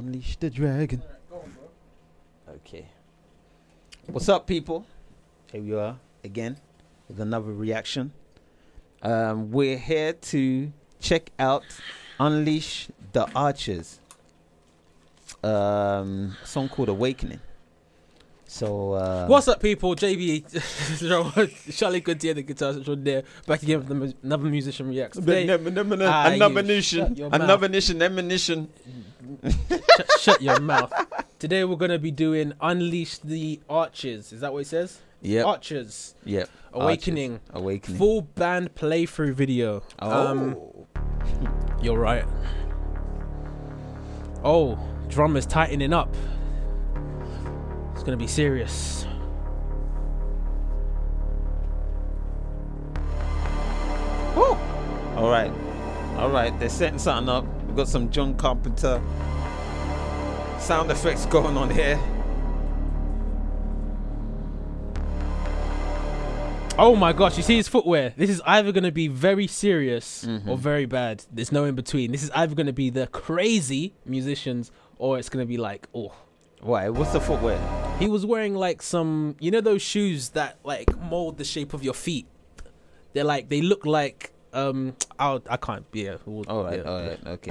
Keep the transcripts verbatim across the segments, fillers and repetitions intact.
Unleash the dragon. Okay. What's up, people? Here we are again with another reaction. Um, we're here to check out Unleash the Archers. Um, a song called Awakening. So, uh, what's up, people? J B, Charlie Goodyear, the guitar from there, back again with mu another musician reacts. Today, ah, another you, nation, shut another nation, ammunition. shut, shut your mouth. Today we're gonna be doing Unleash the Archers. Is that what it says? Yeah. Archers. Yep. Awakening. Archers. Awakening. Full band playthrough video. Oh. Um, you're right. Oh, drum is tightening up. It's gonna be serious. Woo. All right, all right. They're setting something up. We've got some John Carpenter sound effects going on here. Oh my gosh! You see his footwear. This is either gonna be very serious Mm-hmm. or very bad. There's no in between. This is either gonna be the crazy musicians or it's gonna be like, oh. Why? What's the footwear? He was wearing like some, you know, those shoes that like mold the shape of your feet. They're like, they look like, um, I'll, I can't, yeah. We'll, All right, yeah. all right, okay.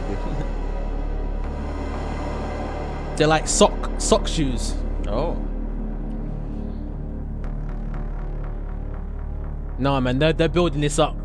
They're like sock, sock shoes. Oh. No, man, they're, they're building this up.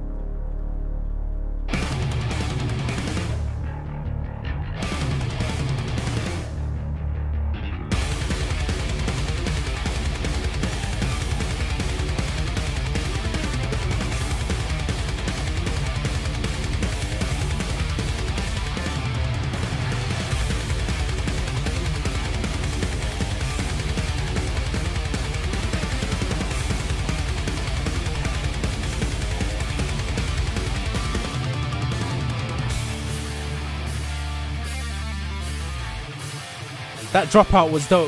That dropout was dope.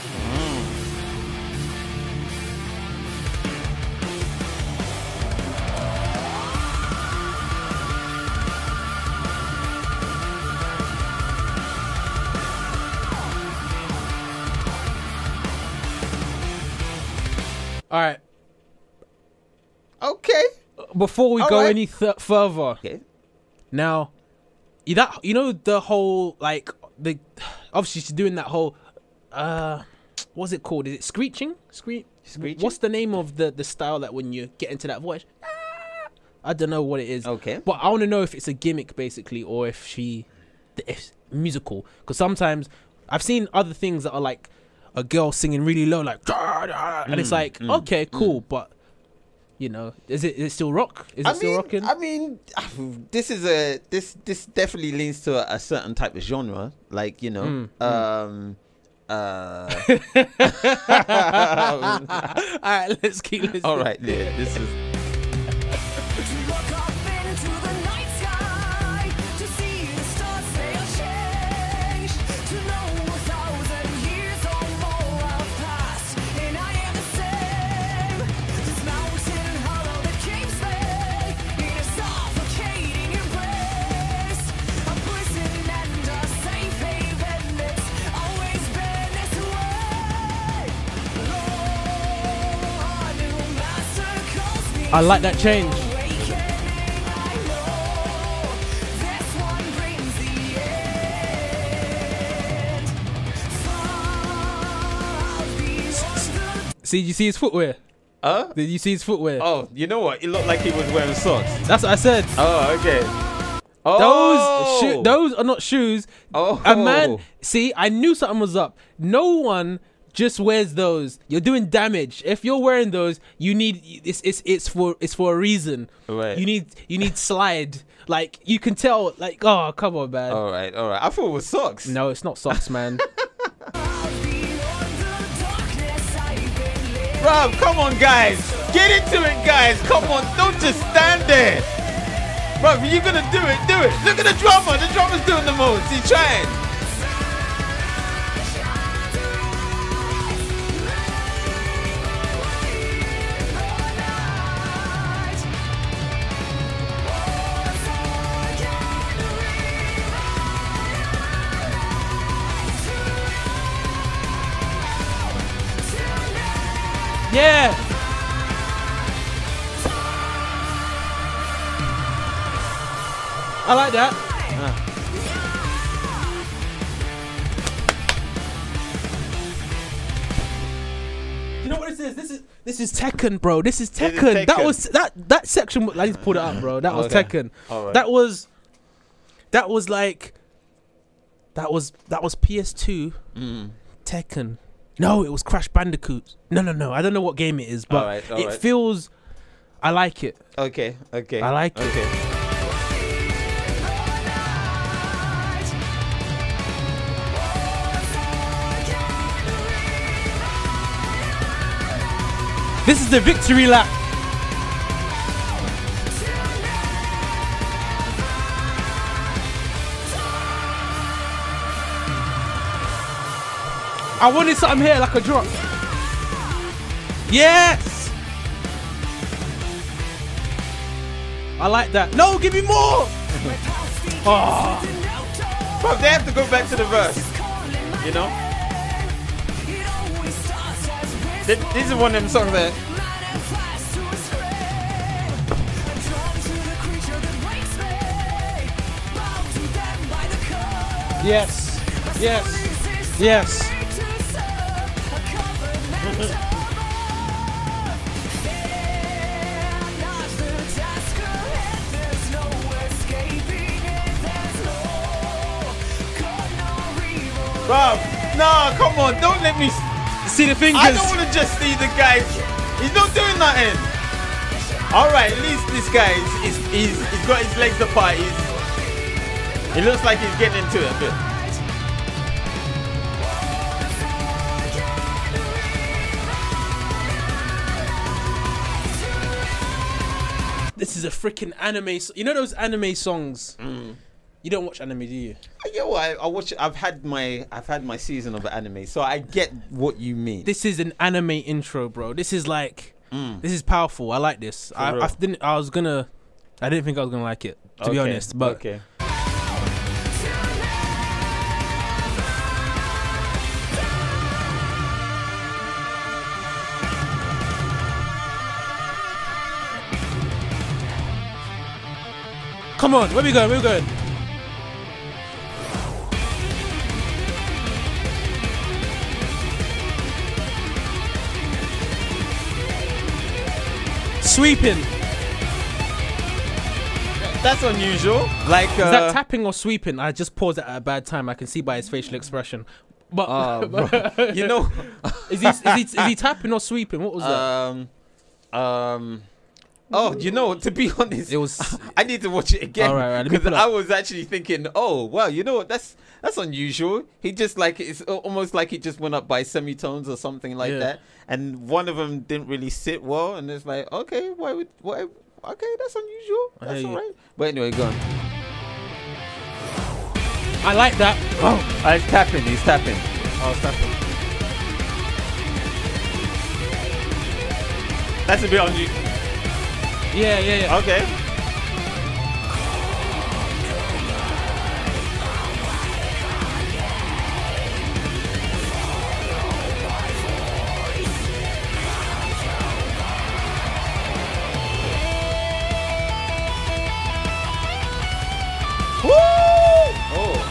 All right. Okay. Before we All go right. any th further, Okay. now, you that you know the whole like the obviously she's doing that whole uh what's it called? Is it screeching? Screech? Screeching? What's the name of the the style that when you get into that voice? I don't know what it is. Okay. But I want to know if it's a gimmick basically or if she if it's musical, because sometimes I've seen other things that are like a girl singing really low like and it's like mm, okay cool, but you know, is it is it still rock? Is it I still mean, rocking? I mean, this is a this this definitely leans to a, a certain type of genre, like you know, Mm, um, uh. All right, let's keep listening. All right, yeah, this is. I like that change. See, did you see his footwear? Huh? Did you see his footwear? Oh, you know what? It looked like he was wearing socks. That's what I said. Oh, okay. Those Oh, sho those are not shoes. Oh, A man, see, I knew something was up. No one just wears those. You're doing damage. If you're wearing those, you need it's it's it's for it's for a reason. Right. You need you need slide. Like you can tell. Like oh come on, man. All right, all right. I thought it was socks. No, it's not socks, man. Bruv, come on, guys. Get into it, guys. Come on. Don't just stand there. Bruv, you're going to do it. Do it. Look at the drummer. The drummer's doing the most. He's trying. Yeah. I like that. Uh. You know what this is? This is this is Tekken, bro. This is This is Tekken. That Tekken. was that that section. I just pulled it up, bro. That was Okay. Tekken. All right. That was that was like that was that was P S two Mm. Tekken. No, it was Crash Bandicoot. No, no, no. I don't know what game it is, but Alright, it alright. feels. I like it. Okay. Okay. I like it. Okay. This is the victory lap. I wanted something here like a drop. Yes. I like that. No, give me more. Oh. Bro, they have to go back to the verse. You know? Th- This is one of them songs that. Yes. Yes. Yes. Bro, no, come on, don't let me. s- See the fingers. I don't want to just see the guy. He's not doing nothing. All right, at least this guy is, is he's, he's got his legs apart. He's, it looks like he's getting into it a bit. This is a freaking anime. So you know those anime songs? Mm. You don't watch anime, do you? Yeah, well, I, I watch. I've had my I've had my season of anime, so I get what you mean. This is an anime intro, bro. This is like, Mm. this is powerful. I like this. I, real. I didn't. I was gonna. I didn't think I was gonna like it, to be Okay, honest. But okay. come on, where we going? Where we going? Sweeping. That's unusual. Like, uh, Is that tapping or sweeping? I just paused it at a bad time. I can see by his facial expression. But uh, bro, you know, is he is he is he tapping or sweeping? What was that? um, um. Oh, you know, to be honest, It was. I need to watch it again All right, all right, let me because pull I up. was actually thinking, oh, wow, you know what? That's that's unusual. He just like it's al- almost like he just went up by semitones or something like Yeah. that, and one of them didn't really sit well, and it's like, okay, why would why? Okay, that's unusual. I That's hear all you. right. But anyway, go on. I like that. Oh, he's tapping. He's tapping. Oh, tapping. That's a bit unusual. Yeah, yeah, yeah. Okay. Woo! Oh.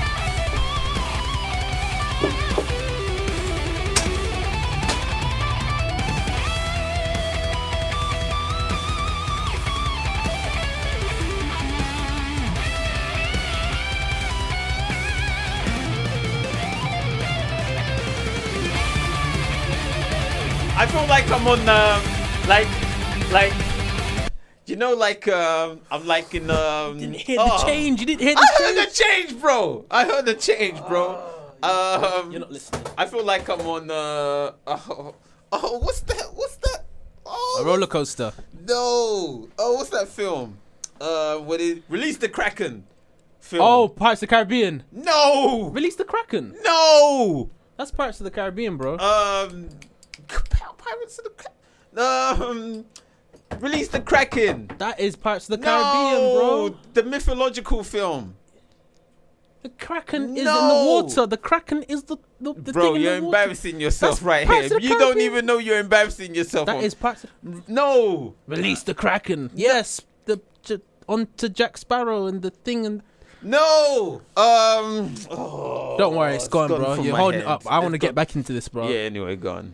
I feel like I'm on, um, like, like, you know, like, um, I'm like in, um, Didn't hear oh. the change. You didn't hear the I change. heard the change, bro. I heard the change, bro. Um, You're not listening. I feel like I'm on, uh, oh, oh, what's that? What's that? Oh, A roller coaster. no. Oh, what's that film? Uh, what is Release the Kraken? Film. Oh, Pirates of the Caribbean. no, Release the Kraken. no. That's Pirates of the Caribbean, bro. Um, Pirates of the Kraken. Um, Release the Kraken. That is Pirates of the Caribbean, no, bro. the mythological film. The Kraken is in the No. water. The Kraken is the the, the Bro, thing in you're the water. embarrassing yourself That's right Pirates here. of the You don't Caribbean. even know you're embarrassing yourself. That on- is part. no. Release the Kraken. Yes, the j- onto Jack Sparrow and the thing and. No. Um. oh, Don't worry, it's gone, bro. from You're my holding it head. up. I want to It's get gone. back into this, bro. Yeah. Anyway, gone.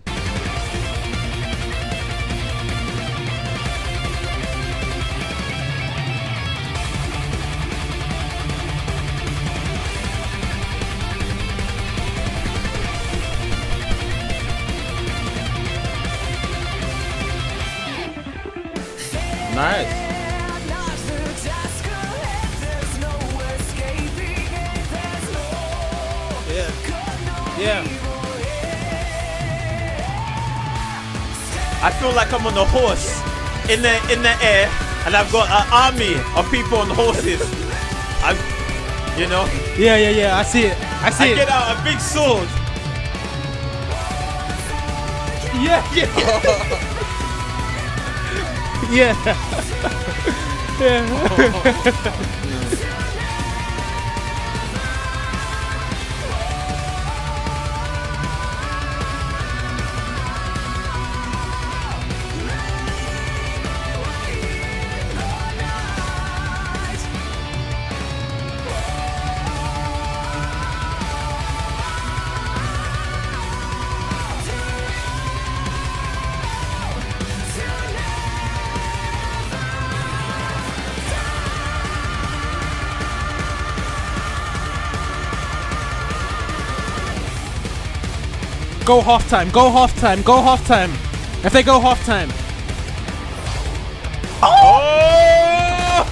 Nice. Yeah. Yeah. I feel like I'm on a horse in the in the air, and I've got an army of people on horses. I, you know, Yeah, yeah, yeah. I see it. I see I it. get out a big sword. Yeah, yeah, yeah. yeah. Go halftime. Go halftime. Go halftime. If they go halftime. Oh!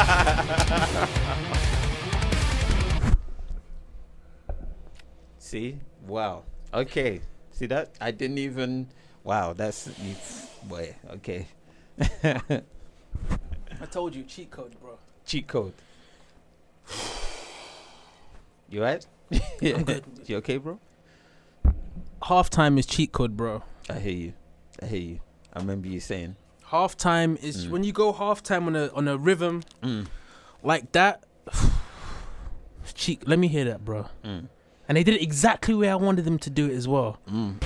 See? Wow. Okay. See that? I didn't even. Wow. That's. You, boy. Okay. I told you, cheat code, bro. Cheat code. You right? I'm good. You okay, bro? Halftime is cheat code, bro. I hear you. I hear you. I remember you saying. Halftime is Mm. when you go halftime on a on a rhythm Mm. like that. Cheat. Let me hear that, bro. Mm. And they did it exactly where I wanted them to do it as well. Mm.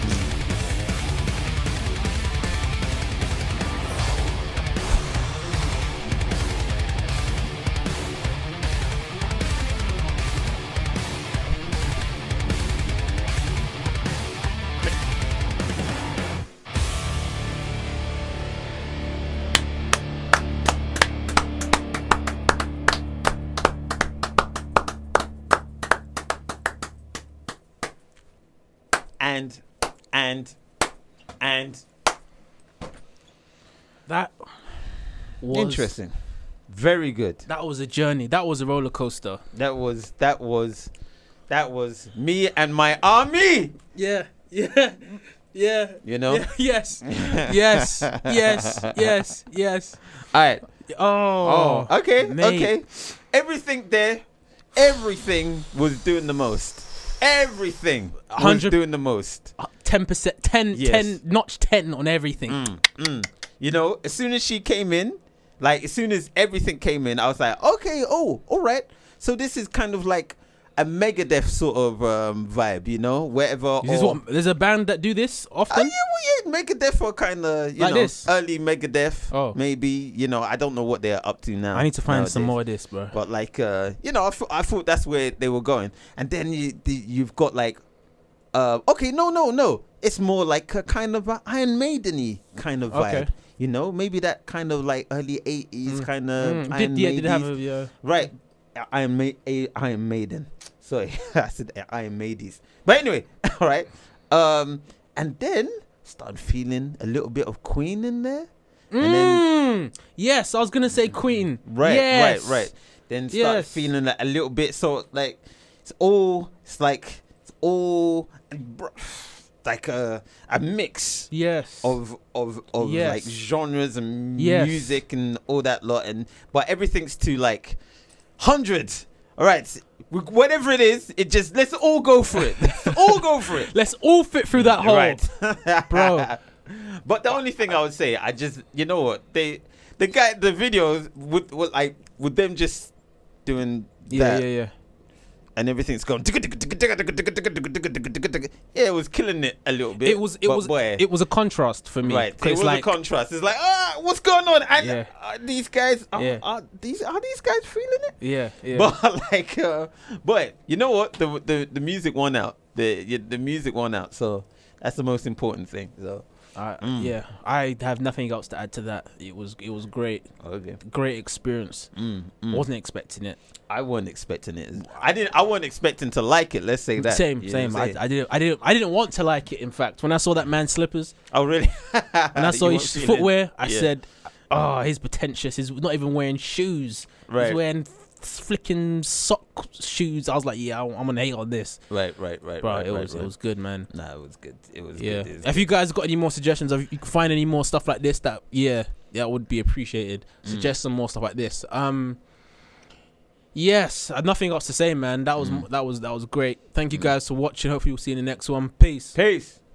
And, and, and. That was Interesting. Very good. That was a journey. That was a roller coaster. That was, that was, that was me and my army. Yeah, yeah, yeah. You know? Yeah, yes, yes, yes, yes, yes. All right. Oh, Oh, okay, mate. okay. Everything there, everything was doing the most. Everything was Hundred- doing the most. ten percent, ten, Yes. ten, notch ten on everything. Mm, mm. You know, as soon as she came in, like as soon as everything came in, I was like, okay, oh, all right. So this is kind of like a Megadeth sort of um, vibe, you know, wherever. This is or- what, there's a band that do this Oh, often. yeah, well, yeah, Megadeth or kind of, you Like know, this? early Megadeth, Oh. maybe. You know, I don't know what they're up to now. I need to find some nowadays. more of this, bro. But like, uh, you know, I thought I thought that's where they were going, and then you the, you've got like, uh, okay, no, no, no, it's more like a kind of a Iron Maiden-y kind of vibe. Okay. You know, maybe that kind of like early eighties Mm. kind of Mm, Iron did, yeah, did have Maidens. a yeah. Right, Iron Ma- a Iron Maiden. Sorry, I said Iron Maidies. But anyway, all right. Um, and then started feeling a little bit of Queen in there. And then Mm, yes, I was gonna say Queen. Right, Yes. right, right. Then start Yes. feeling like a little bit so like it's all it's like it's all like a a mix Yes. of of of Yes. like genres and Yes. music and all that lot, and but everything's to like hundreds. All right, wh- whatever it is, it just let's all go for it. Let's all go for it. Let's all fit through that hole. Right, Bro. But the only thing I would say, I just, you know what, they, the guy, the videos with, with like, with them just doing Yeah, that, yeah, yeah. and everything's going. Yeah, it was killing it a little bit. It was. It was. Boy, it was a contrast for me. right. It was like, a contrast. It's like, ah, what's going on? And Yeah. are these guys, are, Yeah. are these are these guys feeling it? Yeah, yeah. But like, uh, but you know what? The the the music won out. The yeah, the music won out. So that's the most important thing. So I, Mm. yeah, I have nothing else to add to that. It was. It was great. okay. Great experience. Mm, mm. Wasn't expecting it. I wasn't expecting it. I didn't. I wasn't expecting to like it. Let's say that. Same, You know same. what I'm I, saying? I didn't. I didn't. I didn't want to like it. In fact, when I saw that man's slippers oh really? and I saw You his weren't feeling- footwear, I Yeah. said, "Oh, he's pretentious. He's not even wearing shoes. Right. He's wearing flicking sock shoes." I was like, "Yeah, I'm gonna hate on this, Right, right, right, bro." right, it right, was. right. It was good, man. Nah, it was good. It was Yeah. good. It was If you guys got any more suggestions, if you can find any more stuff like this, that yeah, that would be appreciated. Mm. Suggest some more stuff like this. Um. Yes, I have nothing else to say, man. That was Mm. that was that was great. Thank you guys for watching. Hopefully, we'll see you in the next one. Peace. Peace.